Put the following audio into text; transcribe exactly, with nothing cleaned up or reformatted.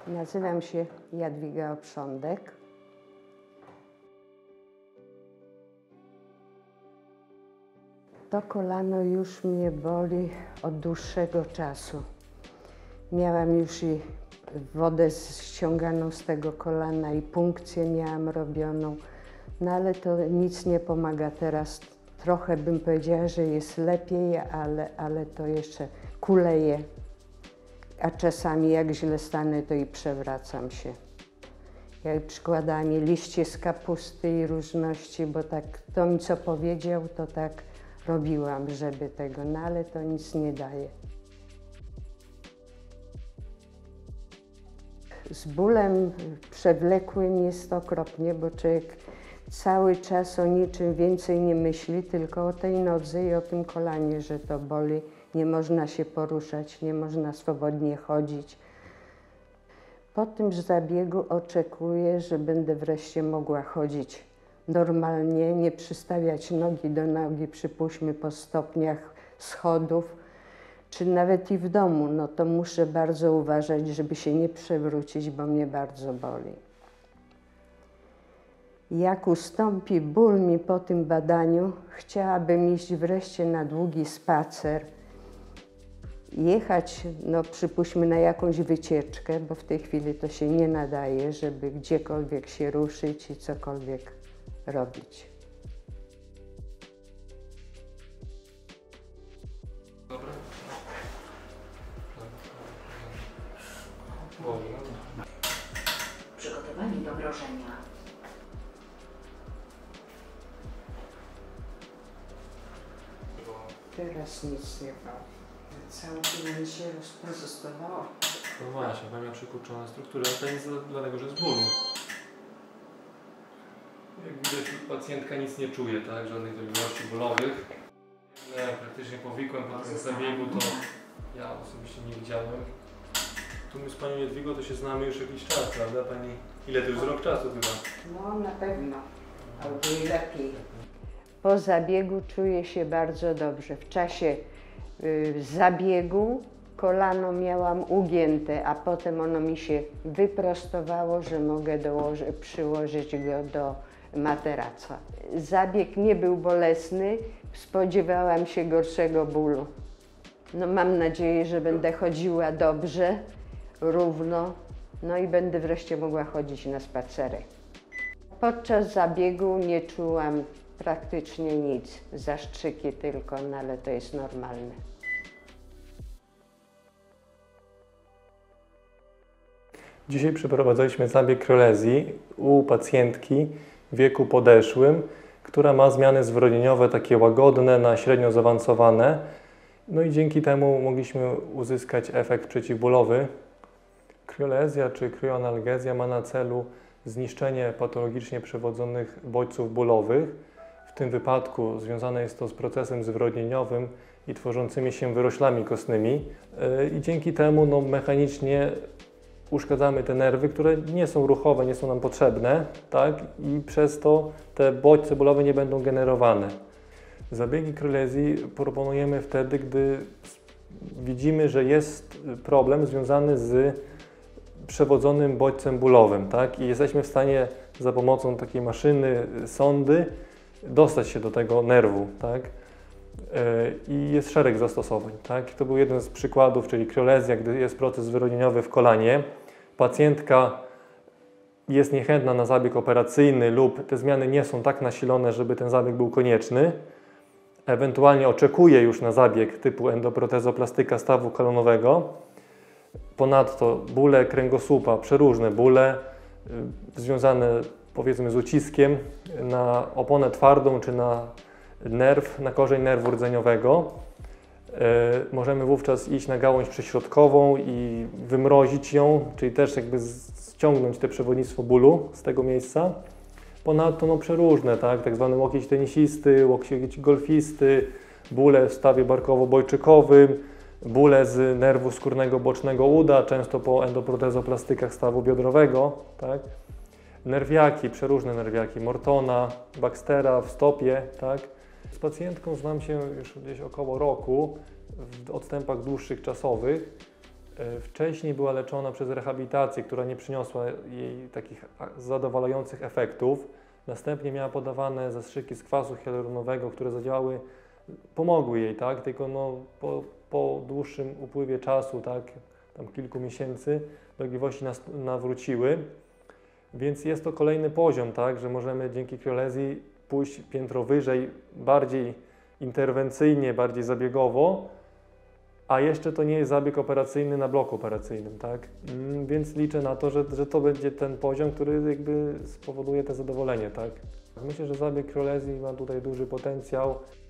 Nazywam się Jadwiga Oprządek. To kolano już mnie boli od dłuższego czasu. Miałam już i wodę ściąganą z tego kolana i punkcję miałam robioną, no ale to nic nie pomaga teraz. Trochę bym powiedziała, że jest lepiej, ale, ale to jeszcze kuleje. A czasami jak źle stanę, to i przewracam się. Jak przykładanie liście z kapusty i różności, bo tak kto mi co powiedział, to tak robiłam, żeby tego, no ale to nic nie daje. Z bólem przewlekłym jest okropnie, bo człowiek cały czas o niczym więcej nie myśli, tylko o tej nodze i o tym kolanie, że to boli. Nie można się poruszać, nie można swobodnie chodzić. Po tym zabiegu oczekuję, że będę wreszcie mogła chodzić normalnie, nie przystawiać nogi do nogi, przypuśćmy po stopniach schodów, czy nawet i w domu. No to muszę bardzo uważać, żeby się nie przewrócić, bo mnie bardzo boli. Jak ustąpi ból mi po tym badaniu, chciałabym iść wreszcie na długi spacer, jechać, no przypuśćmy, na jakąś wycieczkę, bo w tej chwili to się nie nadaje, żeby gdziekolwiek się ruszyć i cokolwiek robić. Dobra. Przygotowani do mrożenia. Teraz nic nie ma. Całkiem mi się rozpozostawało. No właśnie, mam przykurczone struktury, ale to nic dlatego, że z bólu. Jak widać, pacjentka nic nie czuje, tak? Żadnych dolegliwości bólowych. Nie, praktycznie powikłem po tym zabiegu to ja osobiście nie widziałem. Tu my z Panią Jadwigą to się znamy już jakiś czas, prawda Pani? Ile to już rok czasu chyba? No na pewno, albo i lepiej. Po zabiegu czuję się bardzo dobrze. W czasie y, zabiegu kolano miałam ugięte, a potem ono mi się wyprostowało, że mogę dołoży, przyłożyć go do materaca. Zabieg nie był bolesny, spodziewałam się gorszego bólu. No mam nadzieję, że będę chodziła dobrze, równo, no i będę wreszcie mogła chodzić na spacery. Podczas zabiegu nie czułam praktycznie nic, zastrzyki tylko, no ale to jest normalne. Dzisiaj przeprowadzaliśmy zabieg kryolezji u pacjentki w wieku podeszłym, która ma zmiany zwrodnieniowe takie łagodne na średnio zaawansowane. No i dzięki temu mogliśmy uzyskać efekt przeciwbólowy. Kryolezja czy kryoanalgezja ma na celu zniszczenie patologicznie przewodzonych bodźców bólowych. W tym wypadku związane jest to z procesem zwrodnieniowym i tworzącymi się wyroślami kostnymi. I dzięki temu no, mechanicznie uszkadzamy te nerwy, które nie są ruchowe, nie są nam potrzebne, tak? I przez to te bodźce bólowe nie będą generowane. Zabiegi kryolezji proponujemy wtedy, gdy widzimy, że jest problem związany z przewodzonym bodźcem bólowym, tak? I jesteśmy w stanie za pomocą takiej maszyny, sondy dostać się do tego nerwu, tak? I jest szereg zastosowań, tak? To był jeden z przykładów, czyli kryolezja, gdy jest proces zwrodnieniowy w kolanie. Pacjentka jest niechętna na zabieg operacyjny lub te zmiany nie są tak nasilone, żeby ten zabieg był konieczny. Ewentualnie oczekuje już na zabieg typu endoprotezoplastyka stawu kolonowego. Ponadto bóle kręgosłupa, przeróżne bóle y, związane powiedzmy z uciskiem na oponę twardą czy na nerw, na korzeń nerwu rdzeniowego. Y, możemy wówczas iść na gałąź przyśrodkową i wymrozić ją, czyli też jakby ściągnąć te przewodnictwo bólu z tego miejsca. Ponadto no przeróżne, tak, tak zwany łokieć tenisisty, łokieć golfisty, bóle w stawie barkowo-bojczykowym, bóle z nerwu skórnego bocznego uda, często po endoprotezoplastykach stawu biodrowego, tak. Nerwiaki, przeróżne nerwiaki, Mortona, Baxtera w stopie, tak. Z pacjentką znam się już gdzieś około roku, w odstępach dłuższych czasowych. E, Wcześniej była leczona przez rehabilitację, która nie przyniosła jej takich a- zadowalających efektów. Następnie miała podawane zastrzyki z kwasu hialuronowego, które zadziałały, pomogły jej, tak? Tylko no, po, po dłuższym upływie czasu, tak, tam kilku miesięcy, dolegliwości nas, nawróciły. Więc jest to kolejny poziom, tak, że możemy dzięki kriolezji pójść piętro wyżej, bardziej interwencyjnie, bardziej zabiegowo, a jeszcze to nie jest zabieg operacyjny na bloku operacyjnym, tak? Mm, Więc liczę na to, że, że to będzie ten poziom, który jakby spowoduje to zadowolenie, tak? Myślę, że zabieg kriolezji ma tutaj duży potencjał.